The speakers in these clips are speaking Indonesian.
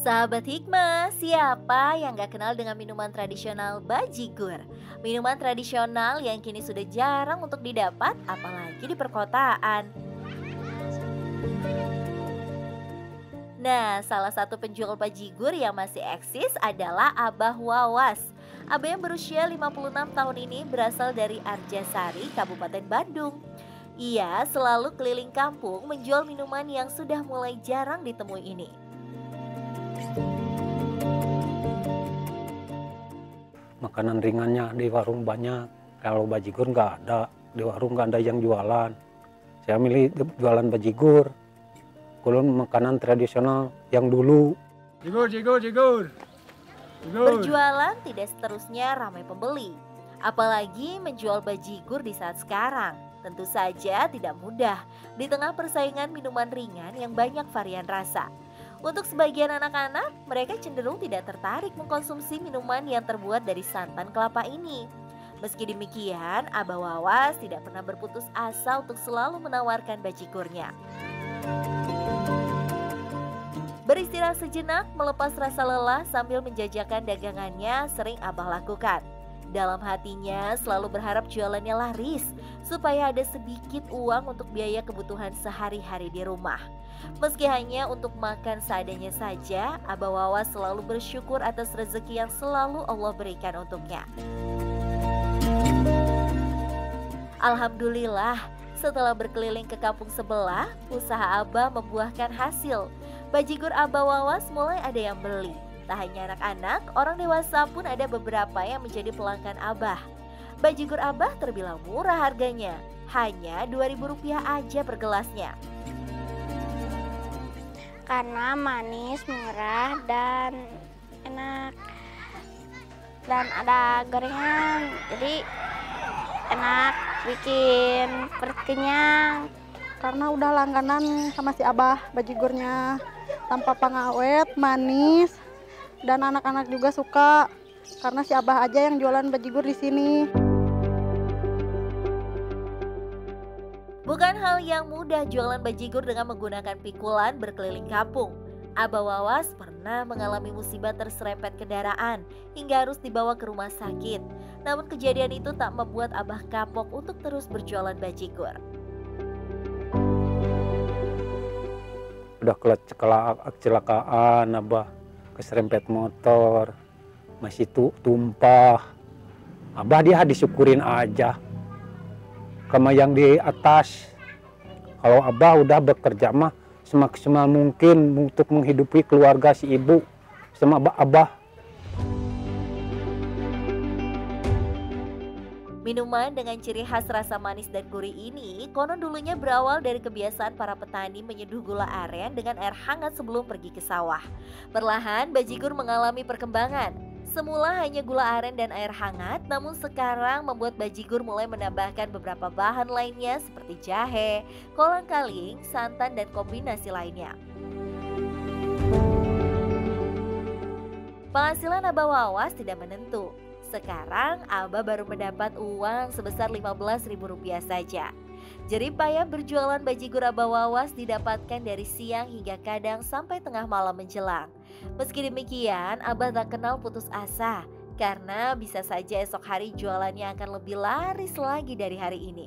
Sahabat Hikmah, siapa yang gak kenal dengan minuman tradisional bajigur? Minuman tradisional yang kini sudah jarang untuk didapat, apalagi di perkotaan. Nah, salah satu penjual bajigur yang masih eksis adalah Abah Wawas. Abah yang berusia 56 tahun ini berasal dari Arjasari, Kabupaten Bandung. Ia selalu keliling kampung menjual minuman yang sudah mulai jarang ditemui ini. Makanan ringannya di warung banyak. Kalau bajigur nggak ada, di warung nggak ada yang jualan. Saya milih jualan bajigur. Kalau makanan tradisional yang dulu. Jigur, jigur, jigur. Jigur. Berjualan tidak seterusnya ramai pembeli. Apalagi menjual bajigur di saat sekarang. Tentu saja tidak mudah di tengah persaingan minuman ringan yang banyak varian rasa. Untuk sebagian anak-anak, mereka cenderung tidak tertarik mengkonsumsi minuman yang terbuat dari santan kelapa ini. Meski demikian, Abah Wawas tidak pernah berputus asa untuk selalu menawarkan bajigurnya. Beristirahat sejenak, melepas rasa lelah sambil menjajakan dagangannya sering Abah lakukan. Dalam hatinya selalu berharap jualannya laris, supaya ada sedikit uang untuk biaya kebutuhan sehari-hari di rumah. Meski hanya untuk makan seadanya saja, Abah Wawas selalu bersyukur atas rezeki yang selalu Allah berikan untuknya. Alhamdulillah, setelah berkeliling ke kampung sebelah, usaha Abah membuahkan hasil. Bajigur Abah Wawas mulai ada yang beli. Tak hanya anak-anak, orang dewasa pun ada beberapa yang menjadi pelanggan Abah. Bajigur Abah terbilang murah harganya, hanya Rp2.000 aja per gelasnya. Karena manis, murah, dan enak. Dan ada gorengan, jadi enak, bikin perut kenyang. Karena udah langganan sama si Abah bajigurnya, tanpa pengawet, manis, dan anak-anak juga suka. Karena si Abah aja yang jualan bajigur di sini. Bukan hal yang mudah jualan bajigur dengan menggunakan pikulan berkeliling kampung. Abah Wawas pernah mengalami musibah terserempet kendaraan hingga harus dibawa ke rumah sakit. Namun kejadian itu tak membuat Abah kapok untuk terus berjualan bajigur. Udah kecelakaan, Abah keserempet motor, masih tumpah. Abah dia disyukurin aja. Sama yang di atas, kalau Abah udah bekerja mah semaksimal mungkin untuk menghidupi keluarga si ibu sama Abah. Minuman dengan ciri khas rasa manis dan gurih ini konon dulunya berawal dari kebiasaan para petani menyeduh gula aren dengan air hangat sebelum pergi ke sawah. Perlahan bajigur mengalami perkembangan. Semula hanya gula aren dan air hangat, namun sekarang membuat bajigur mulai menambahkan beberapa bahan lainnya seperti jahe, kolang-kaling, santan, dan kombinasi lainnya. Penghasilan Abah Wawas tidak menentu. Sekarang Abah baru mendapat uang sebesar Rp15.000 saja. Jerih payah berjualan bajigur Abah Wawas didapatkan dari siang hingga kadang sampai tengah malam menjelang. Meski demikian, Abah tak kenal putus asa karena bisa saja esok hari jualannya akan lebih laris lagi dari hari ini.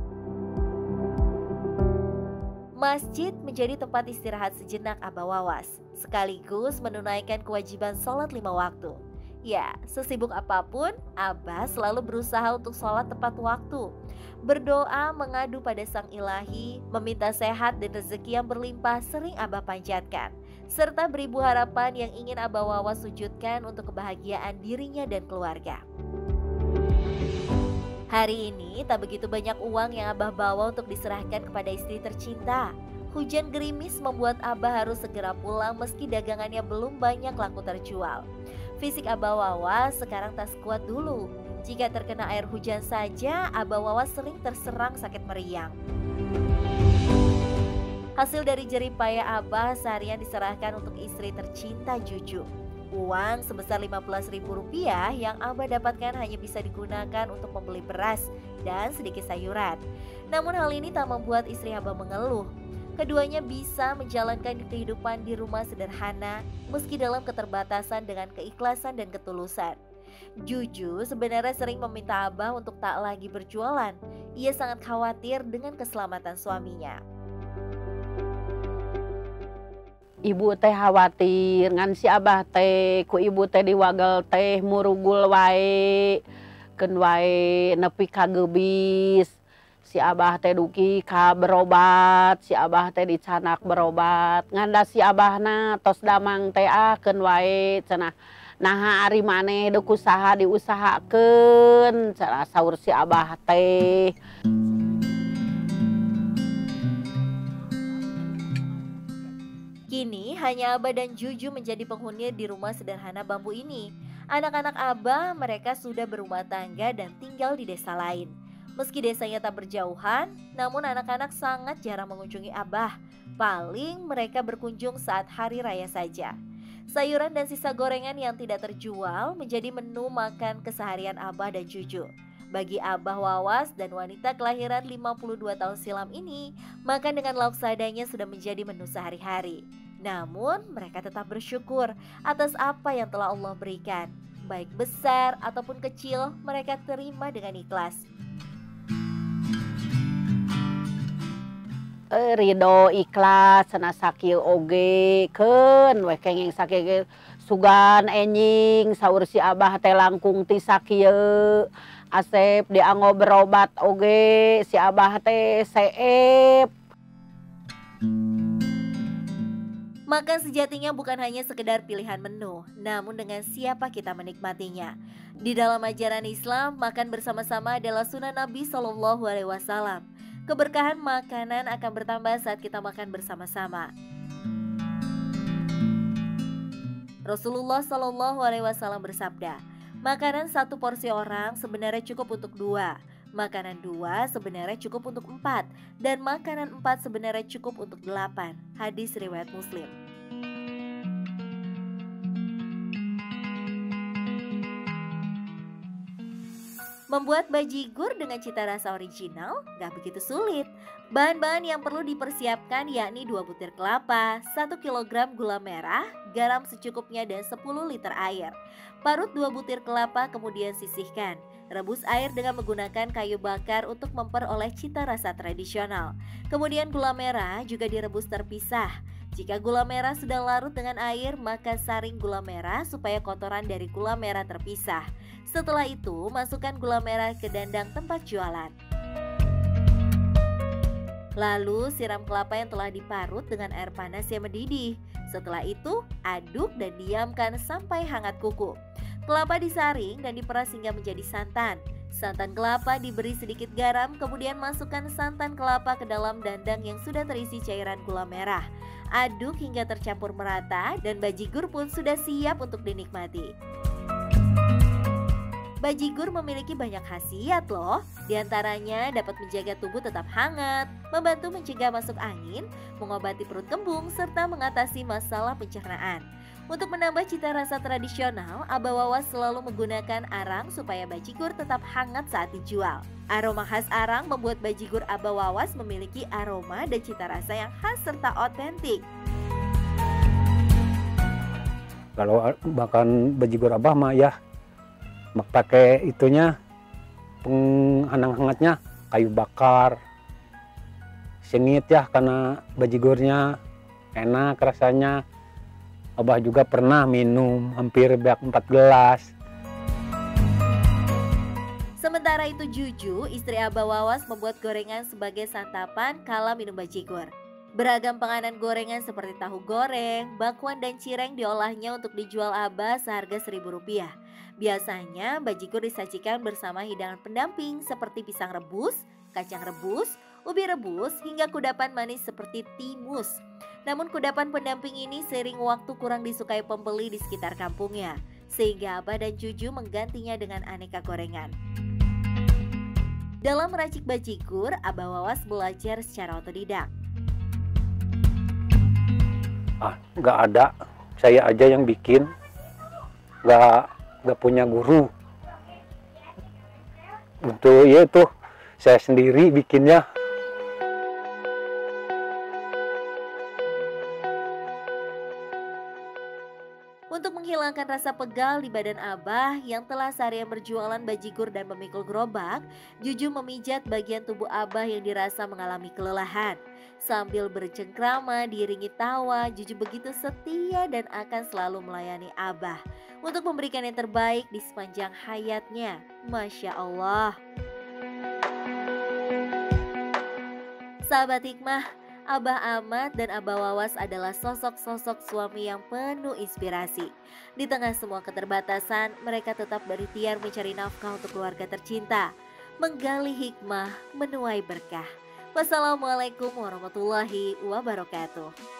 Masjid menjadi tempat istirahat sejenak Abah Wawas, sekaligus menunaikan kewajiban sholat 5 waktu. Ya, sesibuk apapun, Abah selalu berusaha untuk sholat tepat waktu. Berdoa mengadu pada Sang Ilahi, meminta sehat dan rezeki yang berlimpah sering Abah panjatkan. Serta beribu harapan yang ingin Abah Wawas wujudkan untuk kebahagiaan dirinya dan keluarga. Hari ini tak begitu banyak uang yang Abah bawa untuk diserahkan kepada istri tercinta. Hujan gerimis membuat Abah harus segera pulang meski dagangannya belum banyak laku terjual. Fisik Abah Wawas sekarang tak sekuat dulu. Jika terkena air hujan saja, Abah Wawas sering terserang sakit meriang. Hasil dari jerih payah Abah seharian diserahkan untuk istri tercinta Juju. Uang sebesar Rp15.000 yang Abah dapatkan hanya bisa digunakan untuk membeli beras dan sedikit sayuran. Namun hal ini tak membuat istri Abah mengeluh. Keduanya bisa menjalankan kehidupan di rumah sederhana meski dalam keterbatasan dengan keikhlasan dan ketulusan. Juju sebenarnya sering meminta Abah untuk tak lagi berjualan. Ia sangat khawatir dengan keselamatan suaminya. Ibu teh khawatir ngan si Abah teh ku ibu teh diwagel teh murugul wae keun wae nepi ka geubis. Si Abah teh duki ka berobat, si Abah teh dicanak berobat. Nganda si Abahna tos damang teh keun wae cenah. Naha ari maneh deuk usaha diusahakeun cenah saur si Abah teh. Kini hanya Abah dan Juju menjadi penghuni di rumah sederhana bambu ini. Anak-anak Abah mereka sudah berumah tangga dan tinggal di desa lain. Meski desanya tak berjauhan, namun anak-anak sangat jarang mengunjungi Abah. Paling mereka berkunjung saat hari raya saja. Sayuran dan sisa gorengan yang tidak terjual menjadi menu makan keseharian Abah dan Juju. Bagi Abah Wawas dan wanita kelahiran 52 tahun silam ini, makan dengan lauk seadanya sudah menjadi menu sehari-hari. Namun mereka tetap bersyukur atas apa yang telah Allah berikan. Baik besar ataupun kecil, mereka terima dengan ikhlas. Ridho ikhlas cenah sakieu oge keun we kenging sakieu sugan enjing saur si Abah teh langkung ti sakieu. Asep dianggo berobat oge si Abah teh seep. Makan sejatinya bukan hanya sekedar pilihan menu, namun dengan siapa kita menikmatinya. Di dalam ajaran Islam, makan bersama-sama adalah sunnah Nabi SAW. Keberkahan makanan akan bertambah saat kita makan bersama-sama. Rasulullah SAW bersabda, makanan satu porsi orang sebenarnya cukup untuk 2. Makanan 2 sebenarnya cukup untuk 4. Dan makanan 4 sebenarnya cukup untuk 8. Hadis riwayat Muslim. Membuat bajigur dengan cita rasa original gak begitu sulit. Bahan-bahan yang perlu dipersiapkan yakni 2 butir kelapa, 1 kg gula merah, garam secukupnya dan 10 liter air. Parut 2 butir kelapa kemudian sisihkan. Rebus air dengan menggunakan kayu bakar untuk memperoleh cita rasa tradisional. Kemudian gula merah juga direbus terpisah. Jika gula merah sudah larut dengan air, maka saring gula merah supaya kotoran dari gula merah terpisah. Setelah itu, masukkan gula merah ke dandang tempat jualan. Lalu siram kelapa yang telah diparut dengan air panas yang mendidih. Setelah itu, aduk dan diamkan sampai hangat kuku. Kelapa disaring dan diperas hingga menjadi santan. Santan kelapa diberi sedikit garam, kemudian masukkan santan kelapa ke dalam dandang yang sudah terisi cairan gula merah. Aduk hingga tercampur merata dan bajigur pun sudah siap untuk dinikmati. Bajigur memiliki banyak khasiat loh. Di antaranya dapat menjaga tubuh tetap hangat, membantu mencegah masuk angin, mengobati perut kembung, serta mengatasi masalah pencernaan. Untuk menambah cita rasa tradisional, Abah Wawas selalu menggunakan arang supaya bajigur tetap hangat saat dijual. Aroma khas arang membuat bajigur Abah Wawas memiliki aroma dan cita rasa yang khas serta otentik. Kalau makan bajigur Abah mah ya pakai itunya penghanang hangatnya kayu bakar. Sengit ya karena bajigurnya enak rasanya. Abah juga pernah minum hampir 4 gelas. Sementara itu Juju, istri Abah Wawas membuat gorengan sebagai santapan kala minum bajigur. Beragam penganan gorengan seperti tahu goreng, bakwan dan cireng diolahnya untuk dijual Abah seharga Rp1.000. Biasanya bajigur disajikan bersama hidangan pendamping seperti pisang rebus, kacang rebus, ubi rebus, hingga kudapan manis seperti timus. Namun kudapan pendamping ini seiring waktu kurang disukai pembeli di sekitar kampungnya, sehingga Abah dan Juju menggantinya dengan aneka gorengan. Dalam meracik bajigur, Abah Wawas belajar secara otodidak. Nggak ada, saya aja yang bikin, nggak punya guru. Untuk ya itu saya sendiri bikinnya. menghilangkan rasa pegal di badan Abah yang telah seharian berjualan bajigur dan memikul gerobak, Juju memijat bagian tubuh Abah yang dirasa mengalami kelelahan. Sambil bercengkrama diiringi tawa, Juju begitu setia dan akan selalu melayani Abah untuk memberikan yang terbaik di sepanjang hayatnya. Masya Allah. Sahabat Hikmah, Abah Ahmad dan Abah Wawas adalah sosok-sosok suami yang penuh inspirasi. Di tengah semua keterbatasan, mereka tetap berikhtiar mencari nafkah untuk keluarga tercinta, menggali hikmah, menuai berkah. Wassalamualaikum warahmatullahi wabarakatuh.